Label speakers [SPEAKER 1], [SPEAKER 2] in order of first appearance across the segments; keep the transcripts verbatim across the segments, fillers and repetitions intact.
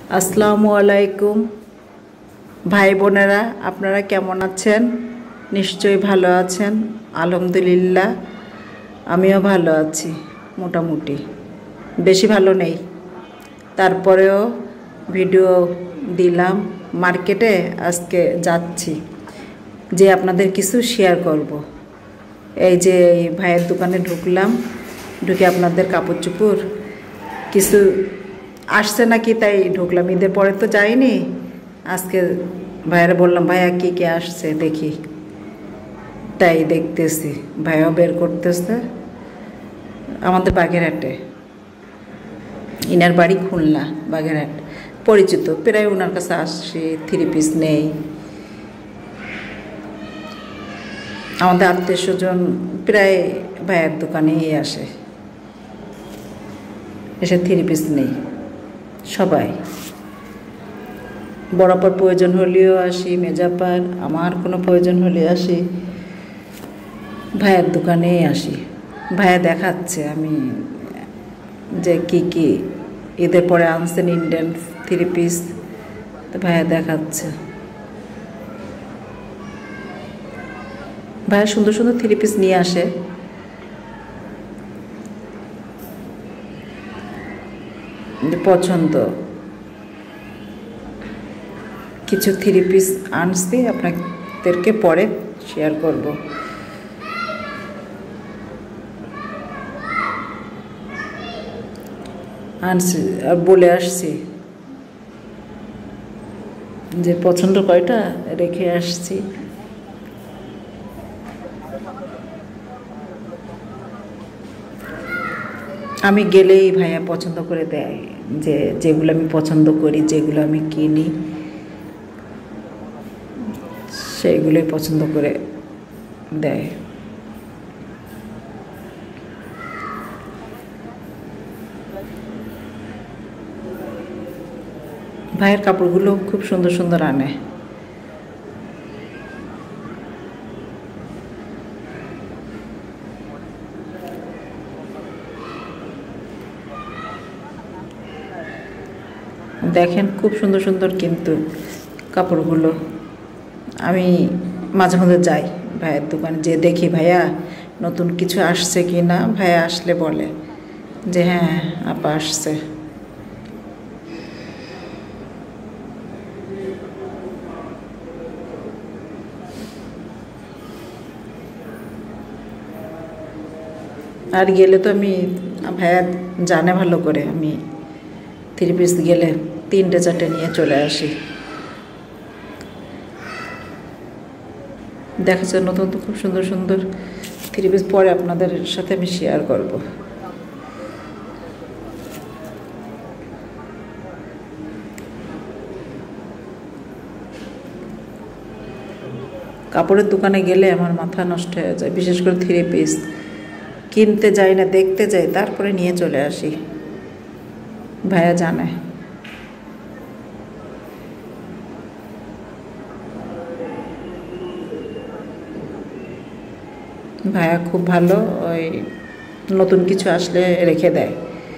[SPEAKER 1] আসসালামু আলাইকুম ভাই বোনেরা, আপনারা কেমন আছেন? নিশ্চয়ই ভালো আছেন। আলহামদুলিল্লাহ আমিও ভালো আছি, মোটামুটি বেশি ভালো নেই, তারপরেও ভিডিও দিলাম। মার্কেটে আজকে যাচ্ছি যে আপনাদের কিছু শেয়ার করব। এই যে এই ভাইয়ের দোকানে ঢুকলাম, ঢুকে আপনাদের কাপড় চোপড় কিছু আসছে নাকি তাই ঢুকলাম। ঈদের পরে তো যাইনি, আজকে ভাইয়ারা বললাম ভাইয়া কী কী আসছে দেখি, তাই দেখতেছি। ভাইয়াও বের করতেছে। আমাদের বাগেরহাটে, ইনার বাড়ি খুলনা, বাগেরহাট পরিচিত, প্রায় ওনার কাছে আসছি। থ্রি পিস নেই, আমাদের আত্মীয় স্বজন প্রায় ভাইয়ের দোকানেই আসে, এসে থ্রি পিস নেই সবাই। বরাবর প্রয়োজন হলেও আসি, মেজাপার আমার কোনো প্রয়োজন হলে আসি, ভাইয়ের দোকানেই আসি। ভাইয়া দেখাচ্ছে আমি যে কি কি ঈদের পরে আনছেন ইন্ডিয়ান থ্রি পিস, তো ভাইয়া দেখাচ্ছে। ভাইয়া সুন্দর সুন্দর থ্রি পিস নিয়ে আসে। পছন্দ কিছু থ্রি পিস আনছি, আপনাদেরকে পরে শেয়ার করব। আনছি আর বলে আসছি যে পছন্দ কয়টা রেখে আসছি। আমি গেলেই ভাইয়া পছন্দ করে দেয়, যে যেগুলো আমি পছন্দ করি, যেগুলো আমি কিনি, সেইগুলোই পছন্দ করে দেয়। ভাইয়ের কাপড়গুলো খুব সুন্দর সুন্দর আনে। দেখেন খুব সুন্দর সুন্দর কিন্তু কাপড়গুলো। আমি মাঝে মাঝে যাই ভাইয়ের দোকানে, যে দেখি ভাইয়া নতুন কিছু আসছে কি না। ভাইয়া আসলে বলে যে হ্যাঁ আপা আসছে। আর গেলে তো আমি, ভাইয়া জানে ভালো করে, আমি থ্রি পিস গেলে তিনটে চারটে নিয়ে চলে আসি। দেখা যায় নতুন তো খুব সুন্দর সুন্দর থ্রি পিস, পরে আপনাদের সাথে আমি শেয়ার করব। কাপড়ের দোকানে গেলে আমার মাথা নষ্ট হয়ে যায়, বিশেষ করে থ্রি পিস কিনতে যাই না, দেখতে যাই, তারপরে নিয়ে চলে আসি। ভাইয়া জানে। ভাইয়া খুব ভালো, ওই নতুন কিছু আসলে রেখে দেয়,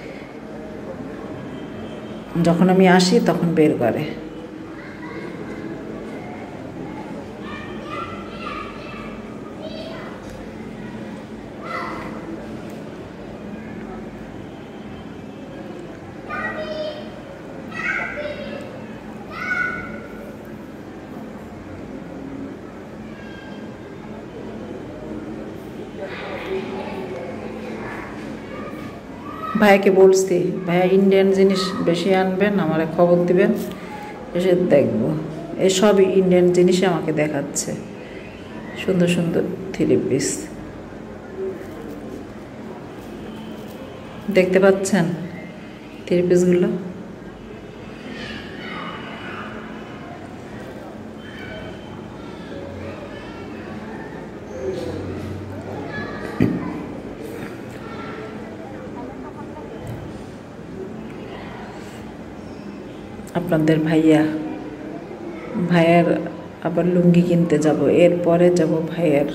[SPEAKER 1] যখন আমি আসি তখন বের করে। ভাইয়াকে বলছি ভাইয়া ইন্ডিয়ান জিনিস বেশি আনবেন, আমারে খবর দিবেন, এসে দেখবো। এসব ইন্ডিয়ান জিনিসই আমাকে দেখাচ্ছে, সুন্দর সুন্দর থ্রি পিস। দেখতে পাচ্ছেন থ্রি পিসগুলো? আপনাদের ভাইয়া, ভাইয়ার আবার লুঙ্গি কিনতে যাব, এরপরে যাব ভাইয়ার।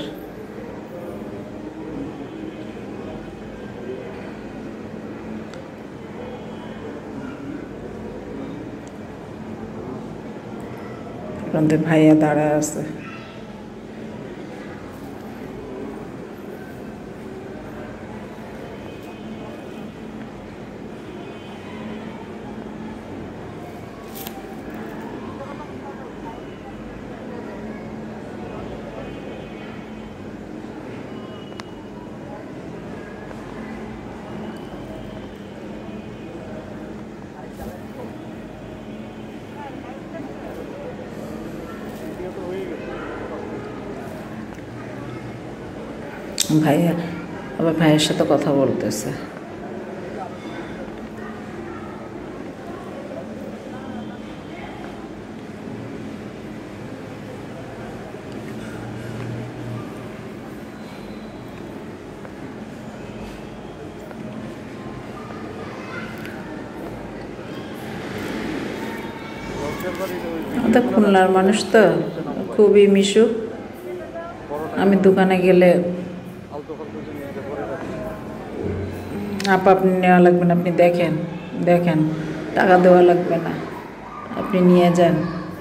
[SPEAKER 1] প্রান্তে ভাইয়া দাঁড়ায় আছে। ভাইয়া আবার ভাইয়ের সাথে কথা বলতেছে। তো খুলনার মানুষ তো খুবই মিশুক। আমি দোকানে গেলে আপা আপনি নেওয়া লাগবে না, আপনি দেখেন দেখেন টাকা দেওয়া লাগবে না, আপনি নিয়ে যান,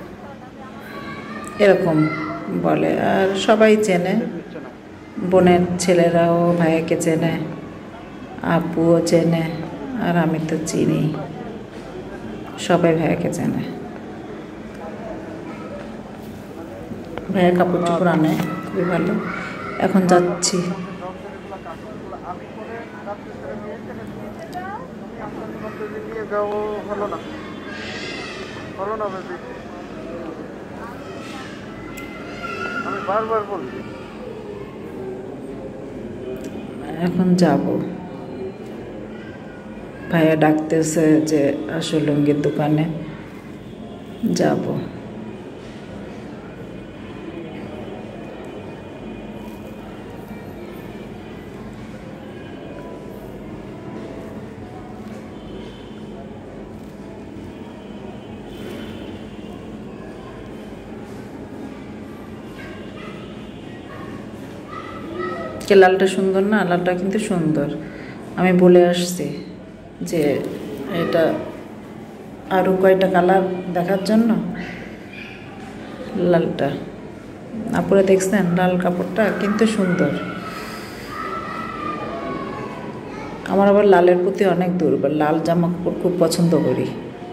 [SPEAKER 1] এরকম বলে। আর সবাই চেনে, বোনের ছেলেরাও ভাইয়াকে চেনে, আপুও চেনে, আর আমি তো চিনি, সবাই ভাইয়াকে চেনে। ভাইয়ের কাপড় চোপড় আনে খুবই ভালো। এখন যাচ্ছি। এখন যাব, ভাইয়া ডাকতেছে যে আসল লুঙ্গির দোকানে যাব। কে লালটা সুন্দর না? লালটা কিন্তু সুন্দর। আমি বলে আসছি যে এটা আরও কয়টা কালার দেখার জন্য। লালটা আপুরা দেখছেন, লাল কাপড়টা কিন্তু সুন্দর। আমার আবার লালের প্রতি অনেক দুর্বল, লাল জামা কাপড় খুব পছন্দ করি।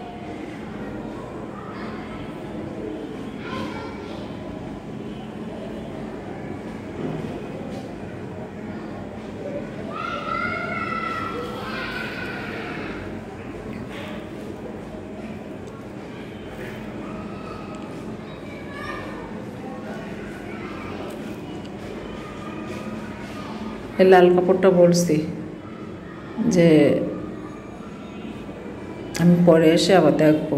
[SPEAKER 1] এই লাল কাপড়টা বলছি যে আমি পরে এসে আবার দেখবো।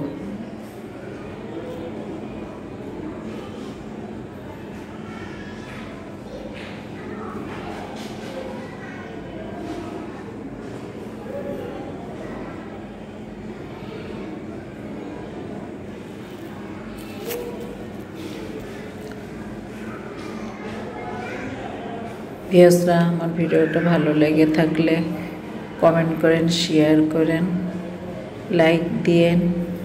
[SPEAKER 1] ভিউয়ার্সরা, আমার ভিডিওটা ভালো লেগে থাকলে কমেন্ট করেন, শেয়ার করেন, লাইক দিয়েন,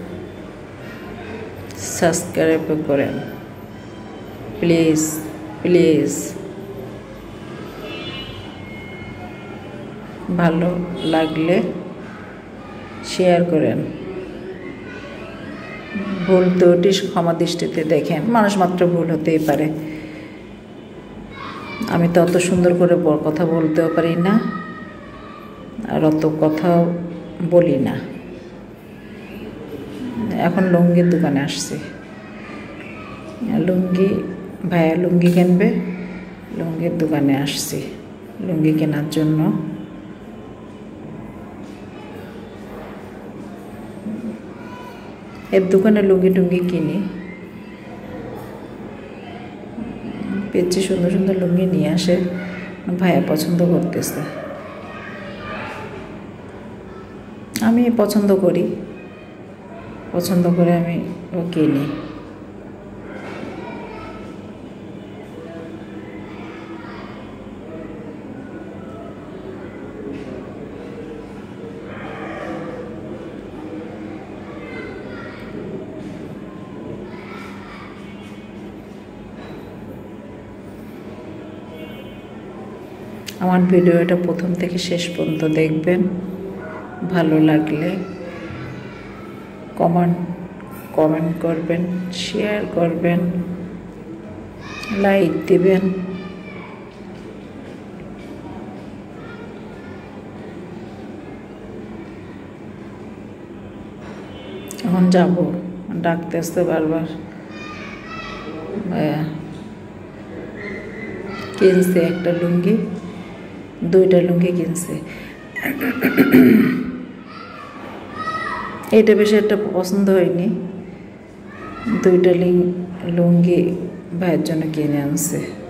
[SPEAKER 1] সাবস্ক্রাইব করেন প্লিজ প্লিজ। ভালো লাগলে শেয়ার করেন। ভুল ত্রুটি ক্ষমা দৃষ্টিতে দেখেন, মানুষ মাত্র ভুল হতেই পারে। আমি তো অত সুন্দর করে কথা বলতেও পারি না, আর অত কথাও বলি না। এখন লুঙ্গির দোকানে আসছি, লুঙ্গি ভাইয়া লুঙ্গি কিনবে, লুঙ্গির দোকানে আসছি লুঙ্গি কেনার জন্য। এর দোকানে লুঙ্গি টুঙ্গি কিনি, পেয়েছি সুন্দর সুন্দর লুঙ্গি নিয়ে আসে, ভাইয়া পছন্দ করতেছে। আমি পছন্দ করি, পছন্দ করে আমি ও কিনি। আমার ভিডিওটা প্রথম থেকে শেষ পর্যন্ত দেখবেন। ভালো লাগলে কমেন্ট কমেন্ট করবেন, শেয়ার করবেন, লাইক দিবেন। এখন যাব, ডাকতে আসতে বারবার। কিনছে একটা লুঙ্গি, দুইটা লুঙ্গি কিনছে। এটা বেশি একটা পছন্দ হয়নি, দুইটা লুঙ্গি ভাইয়ের জন্য কিনে আনছে।